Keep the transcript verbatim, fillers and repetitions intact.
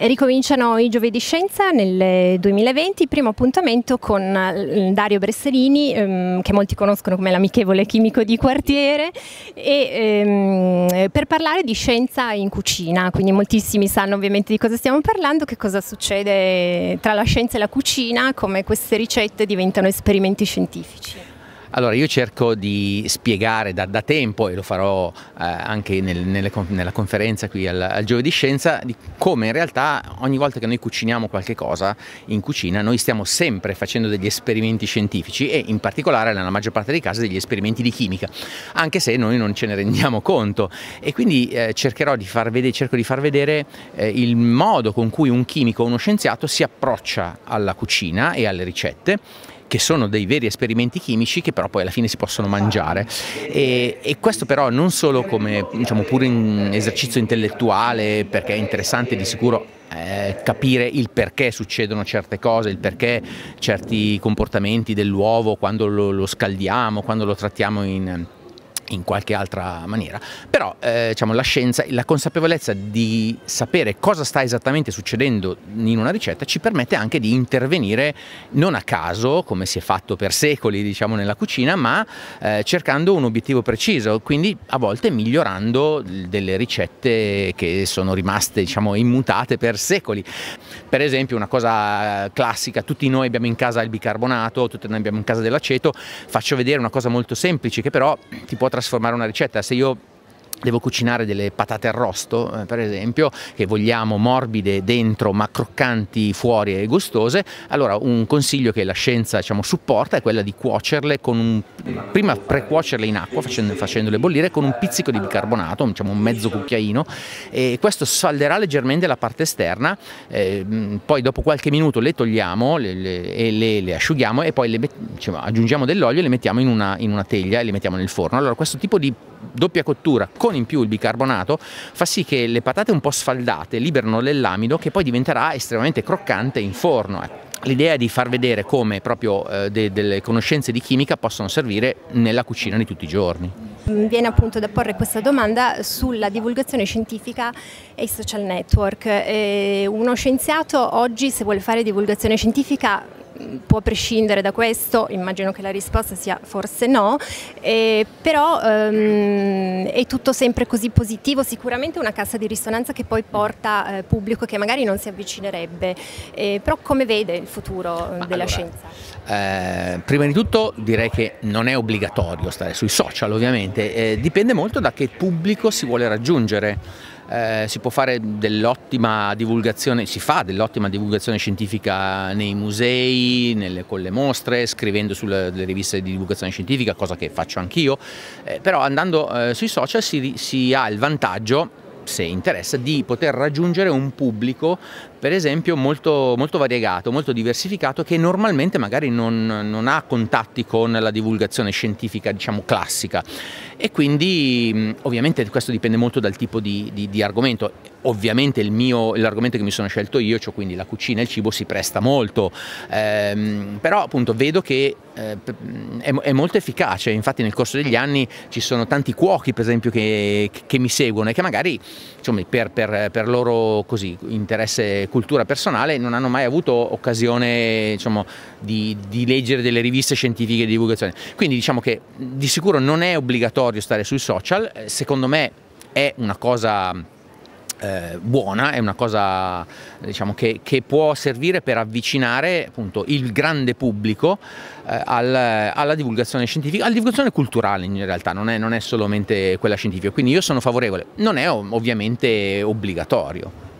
Ricominciano i Giovedì Scienza nel duemilaventi, primo appuntamento con Dario Bressolini, ehm, che molti conoscono come l'amichevole chimico di quartiere, e, ehm, per parlare di scienza in cucina. Quindi moltissimi sanno ovviamente di cosa stiamo parlando, che cosa succede tra la scienza e la cucina, come queste ricette diventano esperimenti scientifici. Allora, io cerco di spiegare da, da tempo, e lo farò eh, anche nel, nelle, nella conferenza qui al, al Giovedì Scienza, di come in realtà ogni volta che noi cuciniamo qualche cosa in cucina noi stiamo sempre facendo degli esperimenti scientifici, e in particolare nella maggior parte dei casi degli esperimenti di chimica, anche se noi non ce ne rendiamo conto. E quindi eh, cercherò di far vedere, cerco di far vedere eh, il modo con cui un chimico o uno scienziato si approccia alla cucina e alle ricette, che sono dei veri esperimenti chimici che però poi alla fine si possono mangiare, e, e questo però non solo come, diciamo, pure in esercizio intellettuale, perché è interessante di sicuro eh, capire il perché succedono certe cose, il perché certi comportamenti dell'uovo quando lo, lo scaldiamo, quando lo trattiamo in in qualche altra maniera, però eh, diciamo, la scienza, la consapevolezza di sapere cosa sta esattamente succedendo in una ricetta ci permette anche di intervenire non a caso, come si è fatto per secoli, diciamo, nella cucina, ma eh, cercando un obiettivo preciso, quindi a volte migliorando delle ricette che sono rimaste, diciamo, immutate per secoli. Per esempio, una cosa classica: tutti noi abbiamo in casa il bicarbonato, tutti noi abbiamo in casa dell'aceto. Faccio vedere una cosa molto semplice che però ti può trasformare una ricetta. Se io devo cucinare delle patate arrosto, eh, per esempio, che vogliamo morbide dentro ma croccanti fuori e gustose, allora un consiglio che la scienza, diciamo, supporta è quella di cuocerle con un, prima precuocerle in acqua facendo, facendole bollire con un pizzico di bicarbonato, diciamo un mezzo cucchiaino, e questo salderà leggermente la parte esterna. Eh, poi dopo qualche minuto le togliamo le, le, e le, le asciughiamo, e poi le, diciamo, aggiungiamo dell'olio e le mettiamo in una, in una teglia e le mettiamo nel forno. Allora questo tipo di doppia cottura con in più il bicarbonato fa sì che le patate un po' sfaldate liberano l'ellamido, che poi diventerà estremamente croccante in forno. L'idea è di far vedere come proprio eh, de delle conoscenze di chimica possono servire nella cucina di tutti i giorni. Viene appunto da porre questa domanda sulla divulgazione scientifica e i social network. Eh, uno scienziato oggi, se vuole fare divulgazione scientifica, può prescindere da questo? Immagino che la risposta sia forse no, eh, però ehm, è tutto sempre così positivo? Sicuramente una cassa di risonanza che poi porta eh, pubblico che magari non si avvicinerebbe, eh, però come vede il futuro Ma della allora, scienza? Eh, prima di tutto direi che non è obbligatorio stare sui social, ovviamente, eh, dipende molto da che pubblico si vuole raggiungere. Eh, si può fare dell'ottima divulgazione, si fa dell'ottima divulgazione scientifica nei musei, nelle, con le mostre, scrivendo sulle riviste di divulgazione scientifica, cosa che faccio anch'io, eh, però andando eh, sui social si, si ha il vantaggio, se interessa, di poter raggiungere un pubblico, per esempio, molto, molto variegato, molto diversificato, che normalmente magari non, non ha contatti con la divulgazione scientifica, diciamo, classica. E quindi ovviamente questo dipende molto dal tipo di, di, di argomento. Ovviamente l'argomento che mi sono scelto io, cioè quindi la cucina e il cibo, si presta molto, ehm, però appunto vedo che eh, è, è molto efficace. Infatti nel corso degli anni ci sono tanti cuochi, per esempio, che, che mi seguono e che magari, insomma, per, per, per loro così interesse, cultura personale, non hanno mai avuto occasione, diciamo, di, di leggere delle riviste scientifiche di divulgazione. Quindi diciamo che di sicuro non è obbligatorio stare sui social. Secondo me è una cosa Eh, buona, è una cosa, diciamo, che, che può servire per avvicinare appunto il grande pubblico eh, al, alla divulgazione scientifica, alla divulgazione culturale in realtà, non è, non è solamente quella scientifica, quindi io sono favorevole. Non è ovviamente obbligatorio.